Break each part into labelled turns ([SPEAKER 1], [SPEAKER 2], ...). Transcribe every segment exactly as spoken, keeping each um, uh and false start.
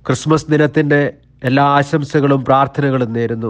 [SPEAKER 1] Christmas ദിനത്തിൻ്റെ എല്ലാ ആശംസകളും പ്രാർത്ഥനകളും നേരുന്നു.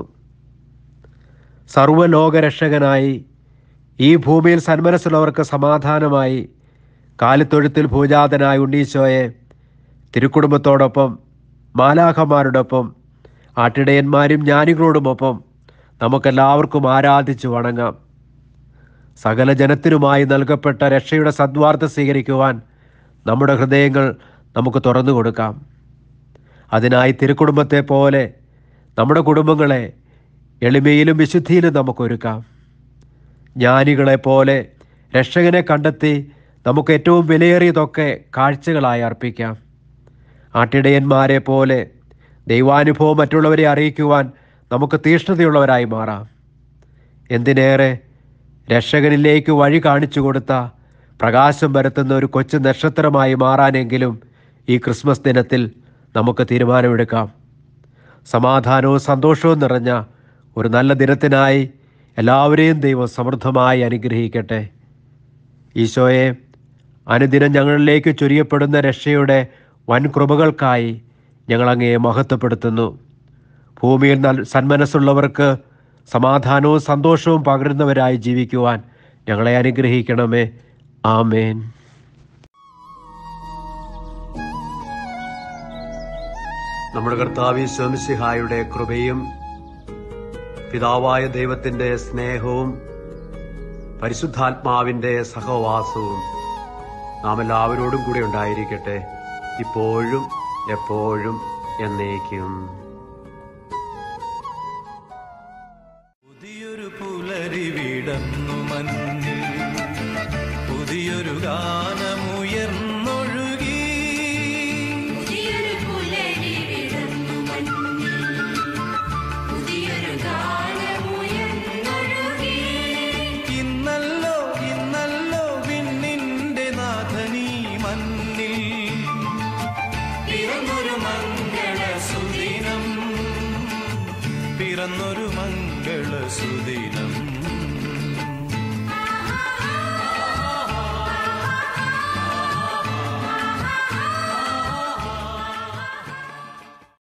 [SPEAKER 1] സർവ്വലോകരക്ഷകനായി ഈ ഭൂമിയിൽ സന്മനസ്സുള്ളവർക്ക് സമാധാനമായി കാലിത്തൊഴുത്തിൽ ഭൂജാതനായ ഉണ്ണീശോയെ തിരുക്കുടുംബത്തോടൊപ്പം മാലാഖമാരോടൊപ്പം ആട്ടിടയന്മാരും ജ്ഞാനികളോടുമൊപ്പം നമുക്കെല്ലാവർക്കും ആരാധിച്ചു വണങ്ങാം. സകല ജനത്തിനുമായി നൽകപ്പെട്ട രക്ഷയുടെ സദ്വാർത്ത സ്വീകരിക്കുവാൻ നമ്മുടെ ഹൃദയങ്ങൾ നമുക്ക് തുറന്നു കൊടുക്കാം. അതിനായി തിരുക്കുടുംബത്തെ പോലെ നമ്മുടെ കുടുംബങ്ങളെ എളിമയിലും വിശുദ്ധിയിലും നമുക്കൊരുക്കാം. ജ്ഞാനികളെ പോലെ രക്ഷകനെ കണ്ടെത്തി നമുക്ക് ഏറ്റവും വിലയേറിയതൊക്കെ കാഴ്ചകളായി അർപ്പിക്കാം. ആട്ടിടയന്മാരെ പോലെ ദൈവാനുഭവം മറ്റുള്ളവരെ അറിയിക്കുവാൻ നമുക്ക് തീഷ്ണതയുള്ളവരായി മാറാം. എന്തിനേറെ രക്ഷകനിലേക്ക് വഴി കാണിച്ചു കൊടുത്ത പ്രകാശം പരത്തുന്ന ഒരു കൊച്ചു നക്ഷത്രമായി മാറാനെങ്കിലും ഈ ക്രിസ്മസ് ദിനത്തിൽ നമുക്ക് തീരുമാനമെടുക്കാം. സമാധാനവും സന്തോഷവും നിറഞ്ഞ ഒരു നല്ല ദിനത്തിനായി എല്ലാവരെയും ദൈവം സമൃദ്ധമായി അനുഗ്രഹിക്കട്ടെ. ഈശോയെ, അനുദിനം ഞങ്ങളിലേക്ക് ചൊരിയപ്പെടുന്ന രക്ഷയുടെ വൻ കൃപകൾക്കായി ഞങ്ങളങ്ങയെ മഹത്വപ്പെടുത്തുന്നു. ഭൂമിയിൽ നൽ സന്മനസ്സുള്ളവർക്ക് സമാധാനവും സന്തോഷവും പകരുന്നവരായി ജീവിക്കുവാൻ ഞങ്ങളെ അനുഗ്രഹിക്കണമേ. ആമേൻ. നമ്മുടെ കർത്താവ് ഈശോ മിശിഹായുടെ കൃപയും പിതാവായ ദൈവത്തിന്റെ സ്നേഹവും പരിശുദ്ധാത്മാവിന്റെ സഹവാസവും നാം എല്ലാവരോടും കൂടെ ഉണ്ടായിരിക്കട്ടെ, ഇപ്പോഴും എപ്പോഴും എന്നേക്കും.
[SPEAKER 2] പുതിയൊരു പുലരി വിടന്നു മഞ്ഞിൽ, പുതിയൊരു ഗാനമുയർന്നൊഴുകി.
[SPEAKER 3] പുതിയൊരു പുലരി വിടന്നു മഞ്ഞിൽ, പുതിയൊരു ഗാനമുയർന്നൊഴുകി.
[SPEAKER 2] ഇന്നല്ലോ ഇന്നല്ലോ വിണ്ണിന്റെ നാഥനീ മണ്ണിൽ
[SPEAKER 3] പിറന്നൊരു
[SPEAKER 2] മംഗളസുദിനം, പിറന്നൊരു മംഗളസുദിനം.